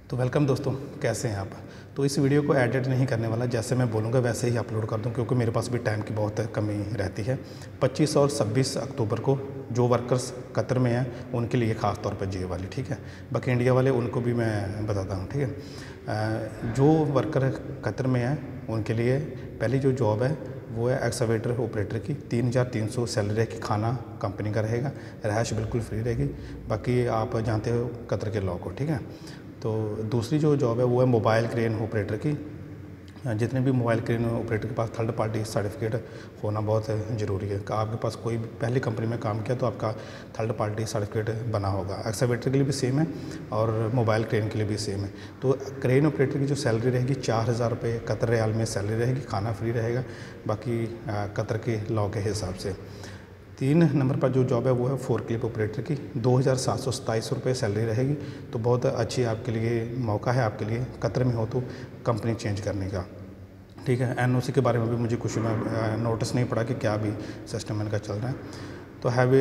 तो वेलकम दोस्तों, कैसे हैं आप। तो इस वीडियो को एडिट नहीं करने वाला, जैसे मैं बोलूँगा वैसे ही अपलोड कर दूं, क्योंकि मेरे पास भी टाइम की बहुत कमी रहती है। 25 और 26 अक्टूबर को जो वर्कर्स कतर में हैं उनके लिए ख़ास तौर पर जे वाली, ठीक है। बाकी इंडिया वाले उनको भी मैं बताता हूँ, ठीक है। जो वर्कर कतर में हैं उनके लिए पहली जो जॉब है वो है एक्सकवेटर ऑपरेटर की। 3,300 सैलरी रहेगी, खाना कंपनी का रहेगा, रहायश बिल्कुल फ्री रहेगी। बाकी आप जानते हो कतर के लॉ को, ठीक है। तो दूसरी जो जॉब है वो है मोबाइल क्रेन ऑपरेटर की। जितने भी मोबाइल क्रेन ऑपरेटर के पास थर्ड पार्टी सर्टिफिकेट होना बहुत ज़रूरी है। आपके पास कोई पहली कंपनी में काम किया तो आपका थर्ड पार्टी सर्टिफिकेट बना होगा। एक्सकवेटर के लिए भी सेम है और मोबाइल क्रेन के लिए भी सेम है। तो क्रेन ऑपरेटर की जो सैलरी रहेगी 4,000 रुपये कतर रियाल में सैलरी रहेगी, खाना फ्री रहेगा, बाकी कतर के लॉ के हिसाब से। 3 नंबर पर जो जॉब है वो है फोर्कलिफ्ट ऑपरेटर की। 2,727 रुपये सैलरी रहेगी। तो बहुत अच्छी आपके लिए मौका है, आपके लिए कतर में हो तो कंपनी चेंज करने का, ठीक है। एनओसी के बारे में भी मुझे कुछ नोटिस नहीं पड़ा कि क्या भी सिस्टम इनका चल रहा है। तो हैवी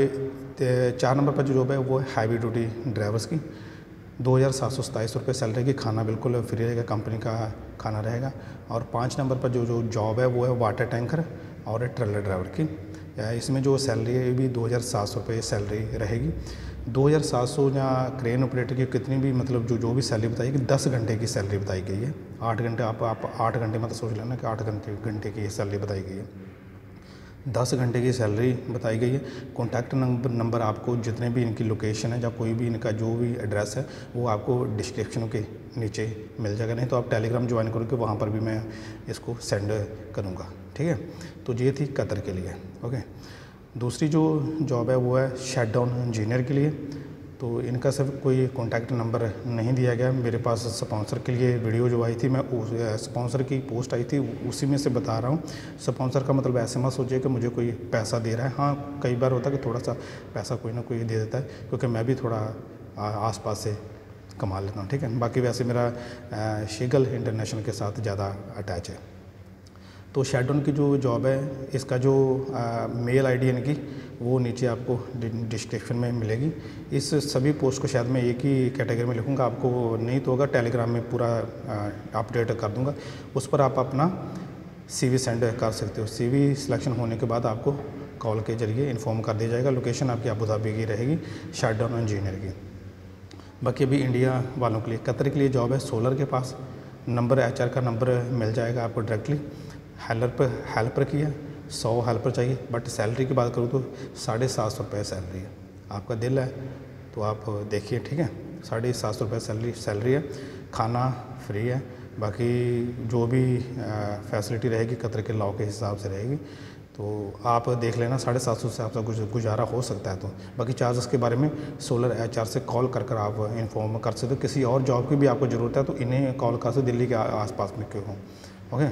4 नंबर पर जो जॉब है वो है हैवी ड्यूटी ड्राइवर्स की। 2,727 रुपये सैलरी की, खाना बिल्कुल फ्री रहेगा, कंपनी का खाना रहेगा। और 5 नंबर पर जो जॉब है वो है वाटर टैंकर और ट्रेलर ड्राइवर की। इसमें जो सैलरी है भी 2,700 रुपये सैलरी रहेगी। 2,700 या क्रेन ऑपरेटर की कितनी भी मतलब जो भी सैलरी बताई गई, 10 घंटे की सैलरी बताई गई है। 8 घंटे आप 8 घंटे मतलब सोच लेना कि 8 घंटे की सैलरी बताई गई है। 10 घंटे की सैलरी बताई गई है। कॉन्टैक्ट नंबर आपको जितने भी इनकी लोकेशन है या कोई भी इनका जो भी एड्रेस है वो आपको डिस्क्रिप्शन के नीचे मिल जाएगा, नहीं तो आप टेलीग्राम ज्वाइन करोगे, वहाँ पर भी मैं इसको सेंड करूँगा, ठीक है। तो ये थी कतर के लिए, ओके। दूसरी जो जॉब है वो है शट डाउन इंजीनियर के लिए। तो इनका सिर्फ कोई कॉन्टैक्ट नंबर नहीं दिया गया। मेरे पास स्पॉन्सर के लिए वीडियो जो आई थी, मैं स्पॉन्सर की पोस्ट आई थी उसी में से बता रहा हूँ। स्पॉन्सर का मतलब ऐसे मत सोचिए कि मुझे कोई पैसा दे रहा है। हाँ, कई बार होता है कि थोड़ा सा पैसा कोई ना कोई दे देता है, क्योंकि मैं भी थोड़ा आसपास से कमा लेता हूँ, ठीक है। बाकी वैसे मेरा शीगल इंटरनेशनल के साथ ज़्यादा अटैच है। तो शैडोन की जो जॉब है, इसका जो मेल आईडी इनकी वो नीचे आपको डिस्क्रिप्शन में मिलेगी। इस सभी पोस्ट को शायद मैं एक ही कैटेगरी में लिखूँगा, आपको नहीं तो होगा टेलीग्राम में पूरा अपडेट कर दूँगा। उस पर आप अपना CV सेंड कर सकते हो। CV सिलेक्शन होने के बाद आपको कॉल के जरिए इन्फॉर्म कर दिया जाएगा। लोकेशन आपकी अबू धाबी की रहेगी, शटडाउन इंजीनियर की। बाकी अभी इंडिया वालों के लिए, कतर के लिए जॉब है सोलर के पास। नंबर HR का नंबर मिल जाएगा आपको डायरेक्टली। हेल्पर की है, 100 हेल्पर चाहिए, बट सैलरी की बात करूँ तो 750 रुपये सैलरी है। आपका दिल है तो आप देखिए, ठीक है। 750 रुपये सैलरी है, खाना फ्री है, बाकी जो भी फैसिलिटी रहेगी कतर के लॉ के हिसाब से रहेगी। तो आप देख लेना, 750 से आपका गुजारा हो सकता है। तो बाकी चार्जेस के बारे में सोलर HR से कॉल कर आप इन्फॉर्म कर सकते हो। किसी और जॉब की भी आपको ज़रूरत है तो इन्हें कॉल कर सकते, दिल्ली के आसपास में क्यों हो, ओके।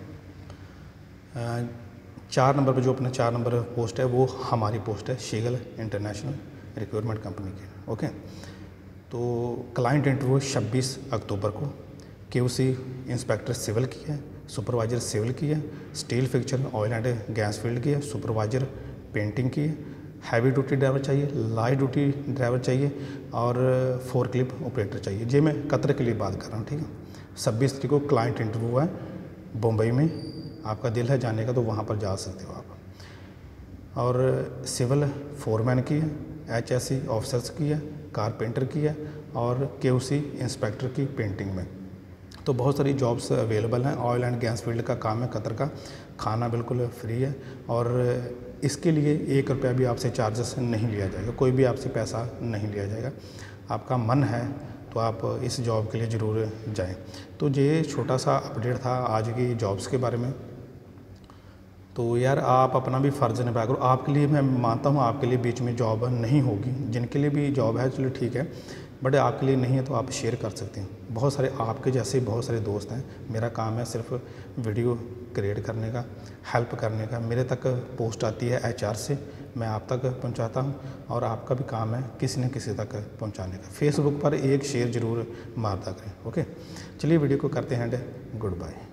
4 नंबर पर जो अपना 4 नंबर पोस्ट है वो हमारी पोस्ट है, शीगल इंटरनेशनल रिक्रूटमेंट कंपनी की, ओके। तो क्लाइंट इंटरव्यू 26 अक्टूबर को। QC इंस्पेक्टर सिविल की है, सुपरवाइज़र सिविल की है, steel fixture oil and gas field की है, सुपरवाइज़र पेंटिंग की है। हैवी ड्यूटी ड्राइवर चाहिए, लाइट ड्यूटी ड्राइवर चाहिए और फोर्कलिफ्ट ऑपरेटर चाहिए। ये मैं कतर के लिए बात कर रहा हूँ, ठीक है। 26 तारीख को क्लाइंट इंटरव्यू है बम्बई में। आपका दिल है जाने का तो वहाँ पर जा सकते हो आप। और सिविल फोरमैन की है, HSE ऑफिसर्स की है, कारपेंटर की है और QC इंस्पेक्टर की पेंटिंग में। तो बहुत सारी जॉब्स अवेलेबल हैं। ऑयल एंड गैस फील्ड का काम है कतर का, खाना बिल्कुल फ्री है और इसके लिए 1 रुपया भी आपसे चार्जेस नहीं लिया जाएगा, कोई भी आपसे पैसा नहीं लिया जाएगा। आपका मन है तो आप इस जॉब के लिए ज़रूर जाएं। तो ये छोटा सा अपडेट था आज की जॉब्स के बारे में। तो यार आप अपना भी फ़र्ज़ निभाया करो। आपके लिए मैं मानता हूँ आपके लिए बीच में जॉब नहीं होगी, जिनके लिए भी जॉब है चलो ठीक है, बट आपके लिए नहीं है तो आप शेयर कर सकते हैं। बहुत सारे आपके जैसे बहुत सारे दोस्त हैं। मेरा काम है सिर्फ वीडियो क्रिएट करने का, हेल्प करने का। मेरे तक पोस्ट आती है HR से, मैं आप तक पहुंचाता हूं और आपका भी काम है किसी न किसी तक पहुंचाने का। फेसबुक पर एक शेयर ज़रूर मारता करें, ओके। चलिए वीडियो को करते हैं एंड गुड बाय।